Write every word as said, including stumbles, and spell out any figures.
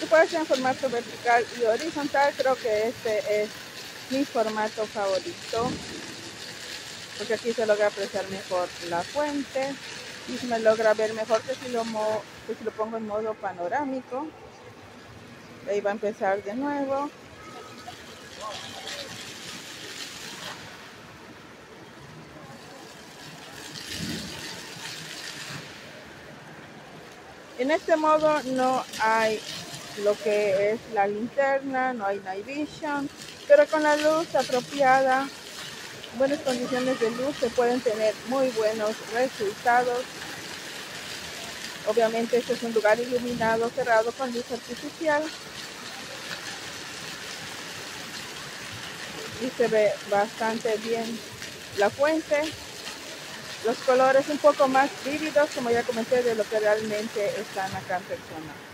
Tú puedes en formato vertical y horizontal. Creo que este es mi formato favorito, porque aquí se logra apreciar mejor la fuente y se me logra ver mejor que si lo, mo que si lo pongo en modo panorámico. Ahí va a empezar de nuevo. En este modo no hay lo que es la linterna, no hay night vision, pero con la luz apropiada, buenas condiciones de luz, se pueden tener muy buenos resultados. Obviamente este es un lugar iluminado, cerrado con luz artificial, y se ve bastante bien la fuente. Los colores un poco más vívidos, como ya comenté, de lo que realmente están acá en persona.